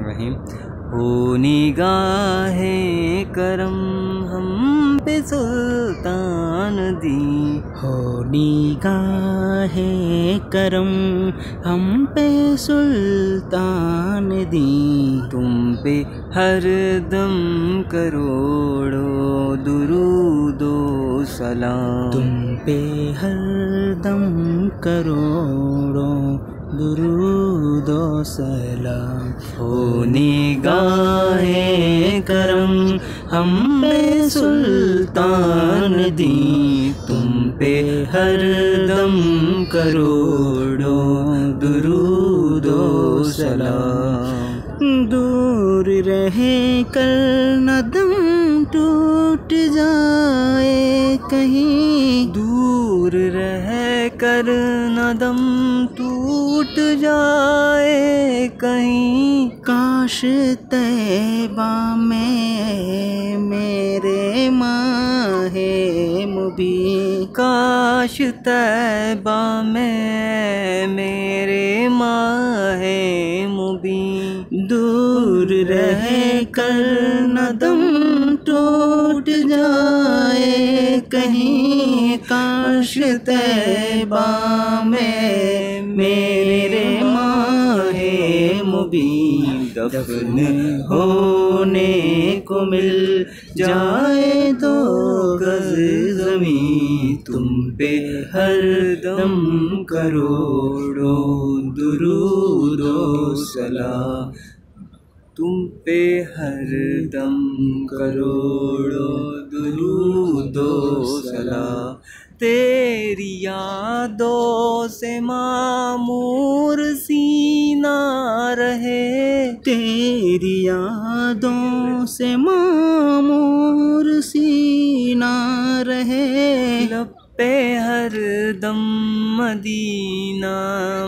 बिस्मिल्लाहिर्रहमानिर्रहीम। हो निगाहे करम हम पे सुल्तान दी, हो निगाहे करम हम पे सुल्तान दी। तुम पे हर दम करोड़ों दुरूदो सलाम, तुम पे हर दम करोड़ों दुरूदो सलाम। हो निगाहे करम हम पे सुल्तान दी, तुम पे हर दम करोड़ों दुरूदो सलाम। दूर रहे कर न दम टूट जाए कहीं, दूर रह कर न दम टूट जाए कहीं। काश तैबा में मेरे माहे मुबीन, काश तैबा में मेरे माहे मुबीन। दूर रह कर न दम टूट जाए कहीं। काश तैबा में मेरे माहे मुबीन दफन होने को मिल जाए तो गज ज़मीं, तुम पे हर दम करोड़ों दुरूदो सलाम। तुम पे हर दम करोड़ों दुरूदो सलाम। तेरी यादों से मामूर सीना रहे, तेरी यादों से मामूर सीना रहे। लब पे हर दम मदीना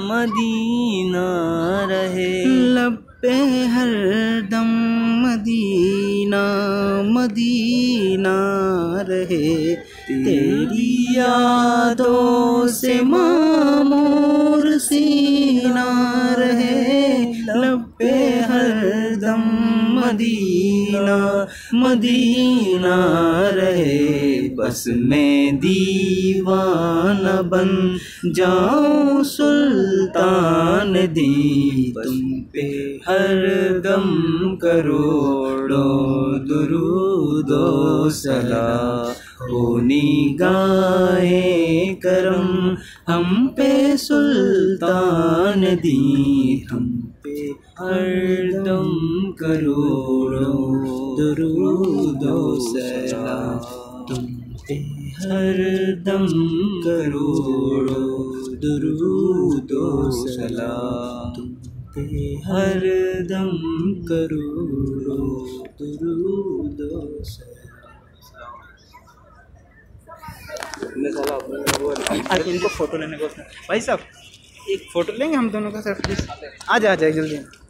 मदीना रहे, लब पे हर दम मदीना मदीना रहे। तेरी यादों से मामूर सीना रहे। लब पे हर दम मदीना मदीना रहे। बस मैं दीवाना बन जाऊं सुल्तान दी, तुम पे हर दम करोड़ों दुरूदो सलाम। हो निगाहे करम हम पे सुल्तान दी, हम पे हर दम करोड़ों दुरूदो सलाम। तुम पे हर दम करोड़ों दुरूदो सलाम। तुम पे हर दम करोड़ों दुरूदो सलाम। इनको फोटो लेने को भाई साहब एक फोटो लेंगे हम दोनों का सर प्लीज। आ जाए जल्दी।